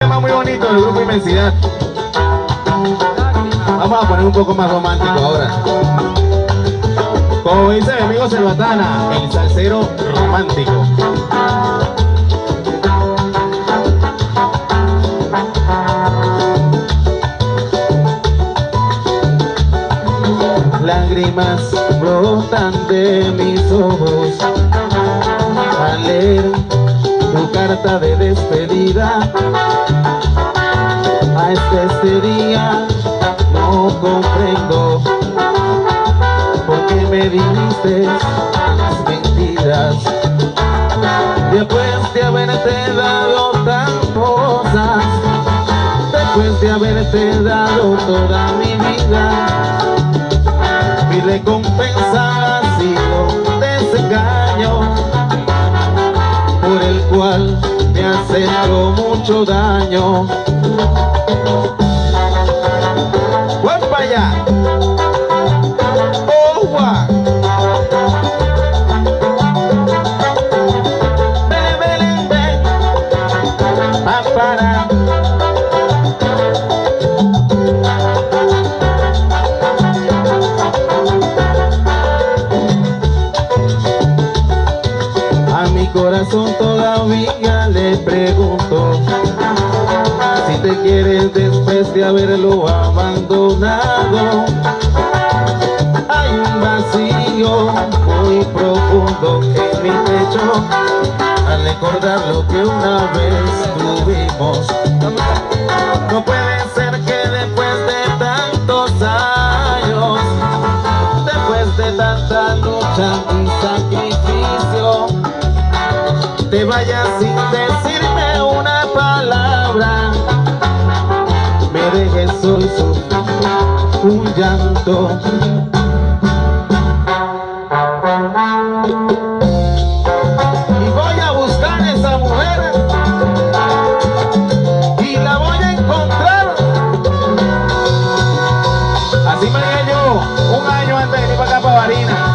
tema muy bonito del grupo Inmensidad. Vamos a poner un poco más romántico ahora. Como dice mi amigo Selvatana, el salsero romántico. Lágrimas brotan de mis ojos al leer tu carta de despedida. Hasta este día no comprendo por qué me dijiste las mentiras. Después de haberte dado tantas cosas, después de haberte dado toda mi vida, mi recompensa ha sido desengaño, por el cual me has hecho mucho daño. ¡Voy para allá! ¡Oh, guau! ¡Ven, ven, ven! ¡Va para! A mi corazón todavía le pregunto si te quieres después de haberlo abandonado. Hay un vacío muy profundo en mi pecho al recordar lo que una vez tuvimos. No puede ser que después de tantos años, después de tanta lucha y sacrificio, te vayas sin decirme una palabra, me dejes hoy sufrir un llanto. Y voy a buscar a esa mujer y la voy a encontrar. Así me dije yo un año antes de venir para acá, para Barinas.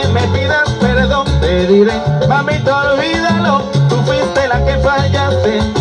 Mamita, olvídalo, tú fuiste la que fallaste.